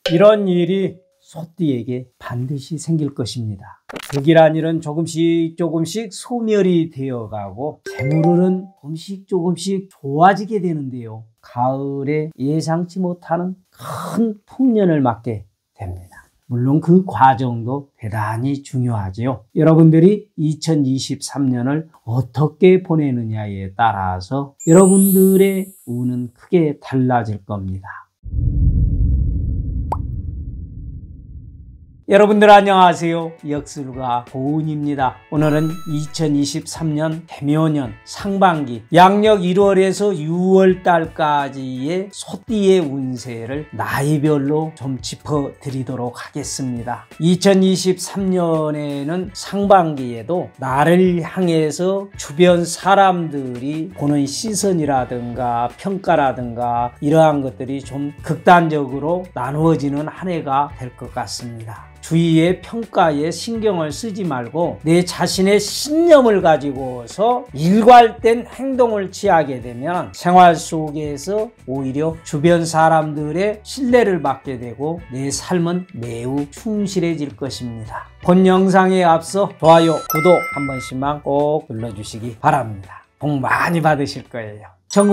이런 일이 소띠에게 반드시 생길 것입니다. 득이란 일은 조금씩 소멸이 되어가고 재물은 조금씩 좋아지게 되는데요. 가을에 예상치 못하는 큰 풍년을 맞게 됩니다. 물론 그 과정도 대단히 중요하지요. 여러분들이 2023년을 어떻게 보내느냐에 따라서 여러분들의 운은 크게 달라질 겁니다. 여러분들 안녕하세요. 역술가 고운입니다. 오늘은 2023년 개묘년 상반기 양력 1월에서 6월달까지의 소띠의 운세를 나이별로 좀 짚어드리도록 하겠습니다. 2023년에는 상반기에도 나를 향해서 주변 사람들이 보는 시선이라든가 평가라든가 이러한 것들이 좀 극단적으로 나누어지는 한 해가 될 것 같습니다. 주위의 평가에 신경을 쓰지 말고 내 자신의 신념을 가지고서 일관된 행동을 취하게 되면 생활 속에서 오히려 주변 사람들의 신뢰를 받게 되고 내 삶은 매우 충실해질 것입니다. 본 영상에 앞서 좋아요, 구독 한 번씩만 꼭 눌러주시기 바랍니다. 복 많이 받으실 거예요.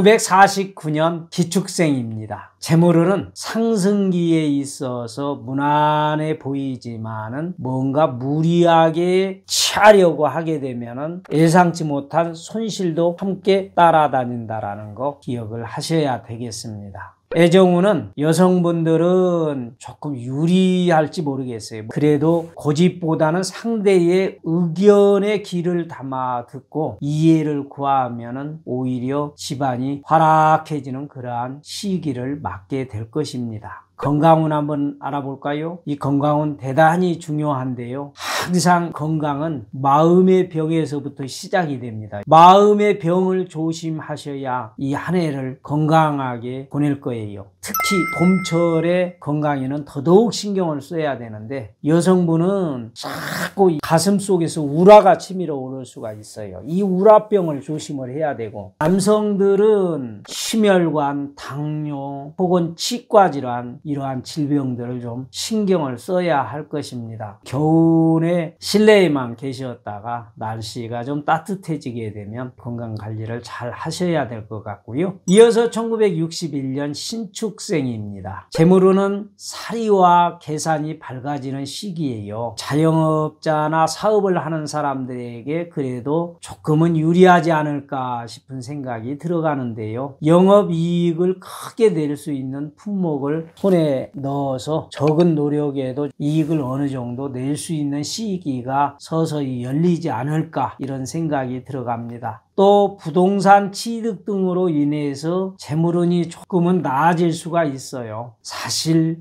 1949년 기축생입니다. 재물운은 상승기에 있어서 무난해 보이지만은 뭔가 무리하게 취하려고 하게 되면은 예상치 못한 손실도 함께 따라다닌다라는 거 기억을 하셔야 되겠습니다. 애정운은 여성분들은 조금 유리할지 모르겠어요. 그래도 고집보다는 상대의 의견에 귀를 담아 듣고 이해를 구하면은 오히려 집안이 활락해지는 그러한 시기를 맞게 될 것입니다. 건강운 한번 알아볼까요? 이 건강은 대단히 중요한데요. 항상 건강은 마음의 병에서부터 시작이 됩니다. 마음의 병을 조심하셔야 이 한 해를 건강하게 보낼 거예요. 특히 봄철에 건강에는 더더욱 신경을 써야 되는데 여성분은 자꾸 가슴 속에서 우라가 치밀어 오를 수가 있어요. 이 우라병을 조심을 해야 되고 남성들은 심혈관, 당뇨 혹은 치과질환 이러한 질병들을 좀 신경을 써야 할 것입니다. 겨울에 실내에만 계셨다가 날씨가 좀 따뜻해지게 되면 건강관리를 잘 하셔야 될 것 같고요. 이어서 1961년 신축생입니다. 재물운은 사리와 계산이 밝아지는 시기예요. 자영업자나 사업을 하는 사람들에게 그래도 조금은 유리하지 않을까 싶은 생각이 들어가는데요. 영업이익을 크게 낼 수 있는 품목을 손에 넣어서 적은 노력에도 이익을 어느 정도 낼 수 있는 시기가 서서히 열리지 않을까 이런 생각이 들어갑니다. 또 부동산 취득 등으로 인해서 재물운이 조금은 나아질 수가 있어요. 사실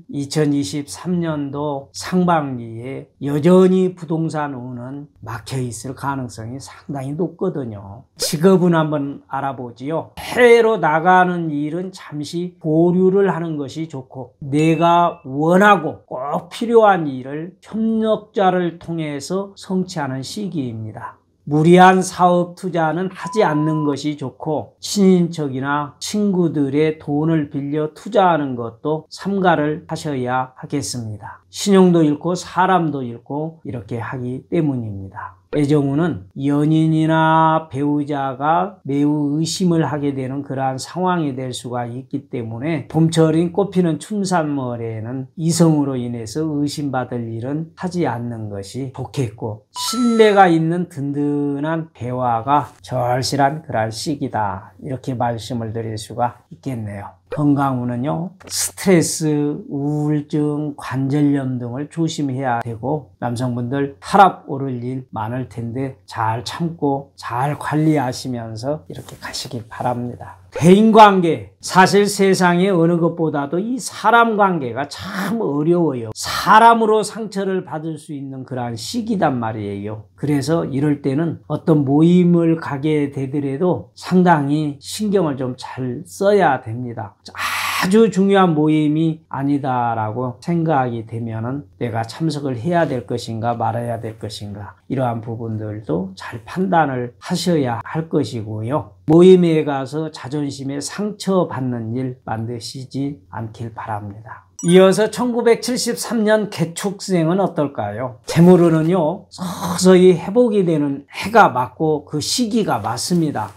2023년도 상반기에 여전히 부동산 운은 막혀 있을 가능성이 상당히 높거든요. 직업은 한번 알아보지요. 해외로 나가는 일은 잠시 보류를 하는 것이 좋고 내가 원하고 꼭 필요한 일을 협력자를 통해서 성취하는 시기입니다. 무리한 사업 투자는 하지 않는 것이 좋고 친인척이나 친구들의 돈을 빌려 투자하는 것도 삼가를 하셔야 하겠습니다. 신용도 잃고 사람도 잃고 이렇게 하기 때문입니다. 애정운은 연인이나 배우자가 매우 의심을 하게 되는 그러한 상황이 될 수가 있기 때문에 봄철인 꽃피는 춘삼월에는 이성으로 인해서 의심받을 일은 하지 않는 것이 좋겠고 신뢰가 있는 든든한 대화가 절실한 그러한 시기다 이렇게 말씀을 드릴 수가 있겠네요. 건강운은요 스트레스, 우울증, 관절염 등을 조심해야 되고 남성분들 혈압 오를 일 많을 텐데 잘 참고 잘 관리하시면서 이렇게 가시길 바랍니다. 대인관계, 사실 세상에 어느 것보다도 이 사람 관계가 참 어려워요. 사람으로 상처를 받을 수 있는 그러한 시기단 말이에요. 그래서 이럴 때는 어떤 모임을 가게 되더라도 상당히 신경을 좀 잘 써야 됩니다. 아주 중요한 모임이 아니다라고 생각이 되면은 내가 참석을 해야 될 것인가 말아야 될 것인가 이러한 부분들도 잘 판단을 하셔야 할 것이고요. 모임에 가서 자존심에 상처받는 일 만드시지 않길 바랍니다. 이어서 1973년 개축생은 어떨까요? 재물운은요 서서히 회복이 되는 해가 맞고 그 시기가 맞습니다.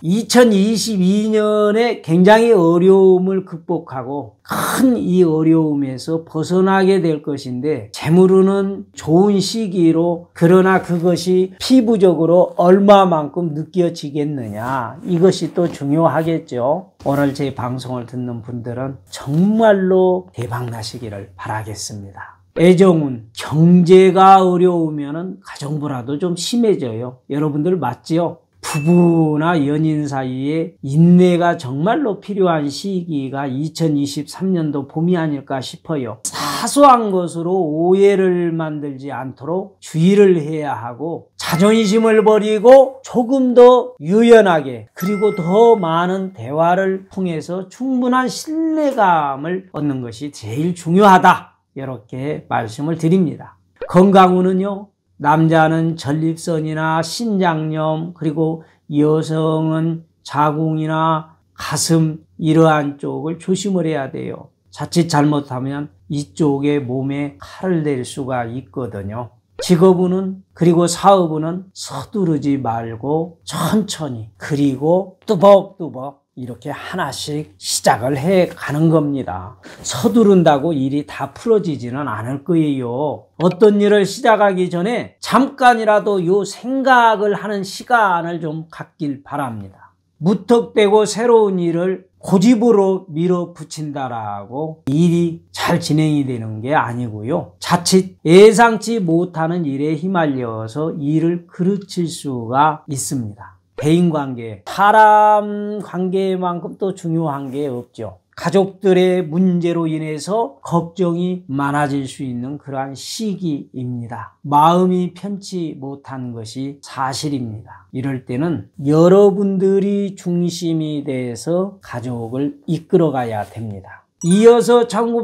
2022년에 굉장히 어려움을 극복하고 큰 이 어려움에서 벗어나게 될 것인데, 재물운은 좋은 시기로, 그러나 그것이 피부적으로 얼마만큼 느껴지겠느냐, 이것이 또 중요하겠죠. 오늘 제 방송을 듣는 분들은 정말로 대박나시기를 바라겠습니다. 애정운, 경제가 어려우면 가정부라도 좀 심해져요. 여러분들 맞지요? 부부나 연인 사이에 인내가 정말로 필요한 시기가 2023년도 봄이 아닐까 싶어요. 사소한 것으로 오해를 만들지 않도록 주의를 해야 하고, 자존심을 버리고 조금 더 유연하게, 그리고 더 많은 대화를 통해서 충분한 신뢰감을 얻는 것이 제일 중요하다, 이렇게 말씀을 드립니다. 건강운은요, 남자는 전립선이나 신장염, 그리고 여성은 자궁이나 가슴, 이러한 쪽을 조심을 해야 돼요. 자칫 잘못하면 이쪽에 몸에 칼을 댈 수가 있거든요. 직업운은, 그리고 사업운은 서두르지 말고 천천히, 그리고 뚜벅뚜벅 이렇게 하나씩 시작을 해 가는 겁니다. 서두른다고 일이 다 풀어지지는 않을 거예요. 어떤 일을 시작하기 전에 잠깐이라도 요 생각을 하는 시간을 좀 갖길 바랍니다. 무턱대고 새로운 일을 고집으로 밀어붙인다라고 일이 잘 진행이 되는 게 아니고요. 자칫 예상치 못하는 일에 휘말려서 일을 그르칠 수가 있습니다. 대인관계, 사람 관계만큼 또 중요한 게 없죠. 가족들의 문제로 인해서 걱정이 많아질 수 있는 그러한 시기입니다. 마음이 편치 못한 것이 사실입니다. 이럴 때는 여러분들이 중심이 돼서 가족을 이끌어가야 됩니다. 이어서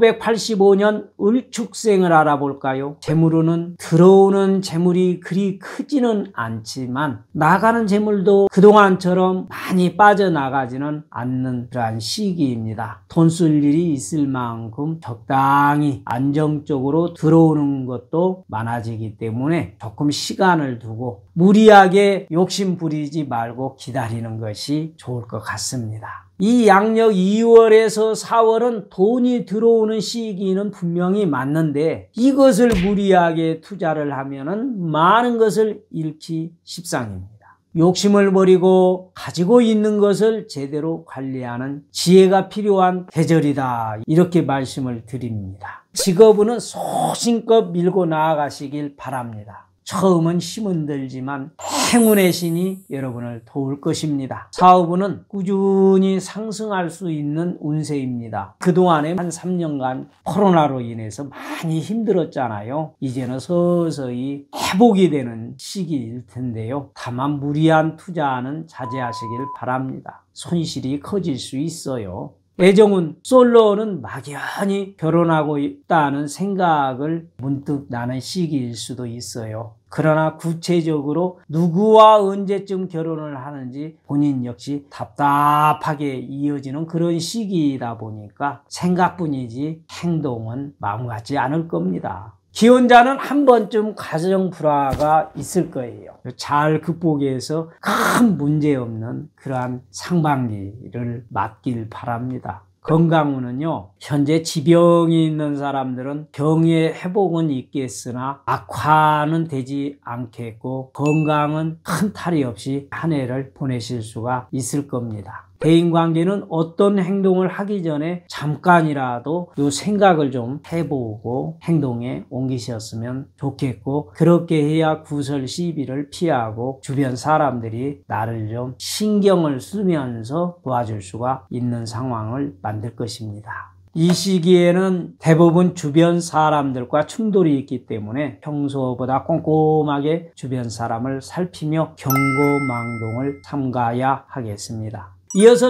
1985년 을축생을 알아볼까요? 재물운은 들어오는 재물이 그리 크지는 않지만 나가는 재물도 그동안처럼 많이 빠져나가지는 않는 그러한 시기입니다. 돈 쓸 일이 있을 만큼 적당히 안정적으로 들어오는 것도 많아지기 때문에 조금 시간을 두고 무리하게 욕심 부리지 말고 기다리는 것이 좋을 것 같습니다. 이 양력 2월에서 4월은 돈이 들어오는 시기는 분명히 맞는데, 이것을 무리하게 투자를 하면은 많은 것을 잃기 십상입니다. 욕심을 버리고 가지고 있는 것을 제대로 관리하는 지혜가 필요한 계절이다, 이렇게 말씀을 드립니다. 직업운은 소신껏 밀고 나아가시길 바랍니다. 처음은 힘은 들지만 행운의 신이 여러분을 도울 것입니다. 사업운은 꾸준히 상승할 수 있는 운세입니다. 그동안에 한 3년간 코로나로 인해서 많이 힘들었잖아요. 이제는 서서히 회복이 되는 시기일 텐데요. 다만 무리한 투자는 자제하시길 바랍니다. 손실이 커질 수 있어요. 애정운, 솔로는 막연히 결혼하고 있다는 생각을 문득 나는 시기일 수도 있어요. 그러나 구체적으로 누구와 언제쯤 결혼을 하는지 본인 역시 답답하게 이어지는 그런 시기이다 보니까 생각뿐이지 행동은 마음 같지 않을 겁니다. 기혼자는 한 번쯤 가정 불화가 있을 거예요. 잘 극복해서 큰 문제 없는 그러한 상반기를 맞길 바랍니다. 건강운은요, 현재 지병이 있는 사람들은 병의 회복은 있겠으나 악화는 되지 않겠고 건강은 큰 탈이 없이 한 해를 보내실 수가 있을 겁니다. 대인관계는 어떤 행동을 하기 전에 잠깐이라도 요 생각을 좀 해보고 행동에 옮기셨으면 좋겠고, 그렇게 해야 구설 시비를 피하고 주변 사람들이 나를 좀 신경을 쓰면서 도와줄 수가 있는 상황을 만들 것입니다. 이 시기에는 대부분 주변 사람들과 충돌이 있기 때문에 평소보다 꼼꼼하게 주변 사람을 살피며 경고망동을 삼가야 하겠습니다. 이어서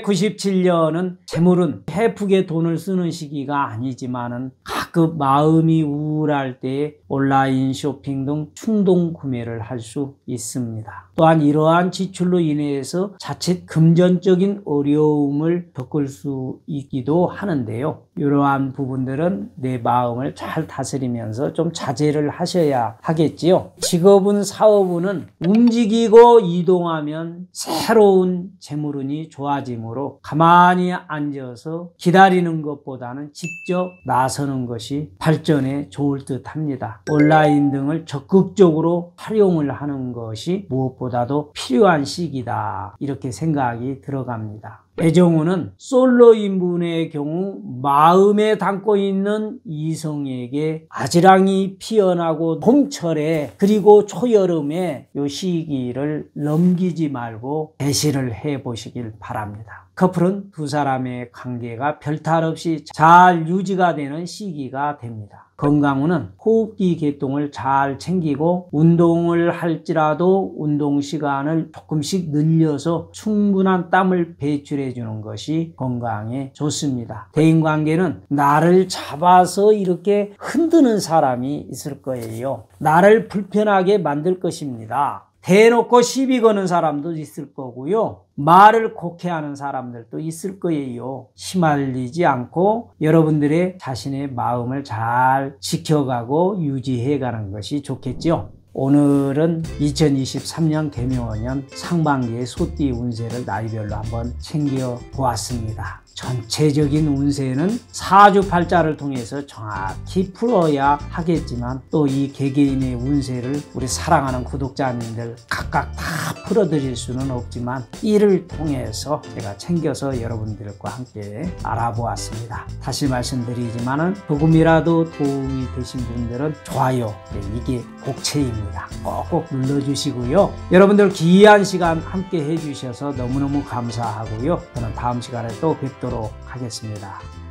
1997년은 재물은 헤프게 돈을 쓰는 시기가 아니지만은 가끔 마음이 우울할 때 온라인 쇼핑 등 충동 구매를 할 수 있습니다. 또한 이러한 지출로 인해서 자칫 금전적인 어려움을 겪을 수 있기도 하는데요. 이러한 부분들은 내 마음을 잘 다스리면서 좀 자제를 하셔야 하겠지요. 직업은 사업은 움직이고 이동하면 새로운 재물운이 좋아지므로 가만히 앉아서 기다리는 것보다는 직접 나서는 것이 발전에 좋을 듯 합니다. 온라인 등을 적극적으로 활용을 하는 것이 무엇보다도 필요한 시기다, 이렇게 생각이 들어갑니다. 애정운은 솔로인 분의 경우 마음에 담고 있는 이성에게 아지랑이 피어나고 봄철에 그리고 초여름에 이 시기를 넘기지 말고 대시를 해 보시길 바랍니다. 커플은 두 사람의 관계가 별탈 없이 잘 유지가 되는 시기가 됩니다. 건강운은 호흡기 계통을 잘 챙기고 운동을 할지라도 운동 시간을 조금씩 늘려서 충분한 땀을 배출해 주는 것이 건강에 좋습니다. 대인관계는 나를 잡아서 이렇게 흔드는 사람이 있을 거예요. 나를 불편하게 만들 것입니다. 대놓고 시비 거는 사람도 있을 거고요. 말을 곡해하는 사람들도 있을 거예요. 휘말리지 않고 여러분들의 자신의 마음을 잘 지켜가고 유지해가는 것이 좋겠죠. 오늘은 2023년 개묘년 상반기의 소띠 운세를 나이별로 한번 챙겨보았습니다. 전체적인 운세는 사주팔자를 통해서 정확히 풀어야 하겠지만 또 이 개개인의 운세를 우리 사랑하는 구독자님들 각각 다 풀어드릴 수는 없지만 이를 통해서 제가 챙겨서 여러분들과 함께 알아보았습니다. 다시 말씀드리지만은 조금이라도 도움이 되신 분들은 좋아요, 이게 복채입니다. 꼭꼭 눌러주시고요. 여러분들 귀한 시간 함께 해주셔서 너무너무 감사하고요. 저는 다음 시간에 또 뵙도록 하겠습니다.